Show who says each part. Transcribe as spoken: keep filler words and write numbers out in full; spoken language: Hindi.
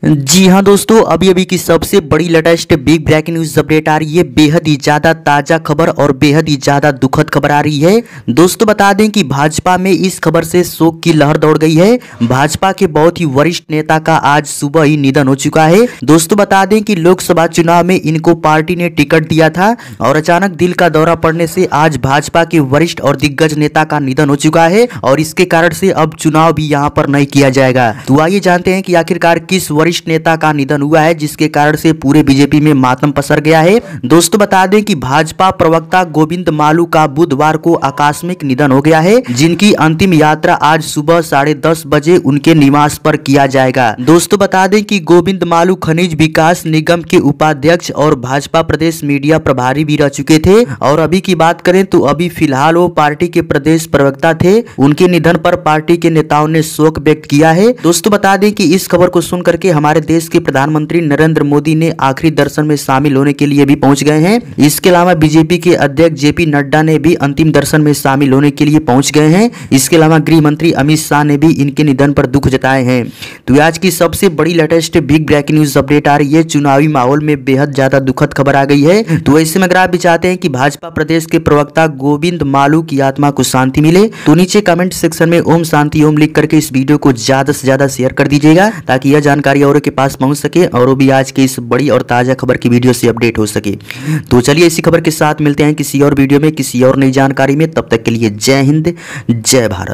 Speaker 1: जी हाँ दोस्तों, अभी अभी की सबसे बड़ी latest big breaking news update आ रही है। बेहद ही ज्यादा ताजा खबर और बेहद ही ज्यादा दुखद खबर आ रही है। दोस्तों बता दें कि भाजपा में इस खबर से शोक की लहर दौड़ गई है। भाजपा के बहुत ही वरिष्ठ नेता का आज सुबह ही निधन हो चुका है। दोस्तों बता दें कि लोकसभा चुनाव में इनको पार्टी ने टिकट दिया था और अचानक दिल का दौरा पड़ने से आज भाजपा के वरिष्ठ और दिग्गज नेता का निधन हो चुका है और इसके कारण से अब चुनाव भी यहाँ पर नहीं किया जाएगा। तो आइए जानते हैं कि आखिरकार किस वरिष्ठ नेता का निधन हुआ है जिसके कारण से पूरे बीजेपी में मातम पसर गया है। दोस्तों बता दें कि भाजपा प्रवक्ता गोविंद मालू का बुधवार को आकस्मिक निधन हो गया है, जिनकी अंतिम यात्रा आज सुबह साढ़े दस बजे उनके निवास पर किया जाएगा। दोस्तों बता दें कि गोविंद मालू खनिज विकास निगम के उपाध्यक्ष और भाजपा प्रदेश मीडिया प्रभारी भी रह चुके थे और अभी की बात करें तो अभी फिलहाल वो पार्टी के प्रदेश प्रवक्ता थे। उनके निधन पर पार्टी के नेताओं ने शोक व्यक्त किया है। दोस्तों बता दें कि इस खबर को सुनकर के हमारे देश के प्रधानमंत्री नरेंद्र मोदी ने आखिरी दर्शन में शामिल होने के लिए भी पहुंच गए हैं। इसके अलावा बीजेपी के अध्यक्ष जेपी नड्डा ने भी अंतिम दर्शन में शामिल होने के लिए पहुंच गए हैं। इसके अलावा गृह मंत्री अमित शाह ने भी इनके निधन पर दुख जताए हैं। तो आज की सबसे बड़ी latest big breaking news update आ रही है। चुनावी माहौल में बेहद ज्यादा दुखद खबर आ गई है। तो ऐसे में अगर आप भी चाहते हैं कि भाजपा प्रदेश के प्रवक्ता गोविंद मालू की आत्मा को शांति मिले तो नीचे कमेंट सेक्शन में ओम शांति ओम लिख करके इस वीडियो को ज्यादा से ज्यादा शेयर कर दीजिएगा ताकि यह जानकारी और के पास पहुंच सके और वो भी आज की इस बड़ी और ताजा खबर की वीडियो से अपडेट हो सके। तो चलिए इसी खबर के साथ मिलते हैं किसी और वीडियो में किसी और नई जानकारी में। तब तक के लिए जय हिंद, जय भारत।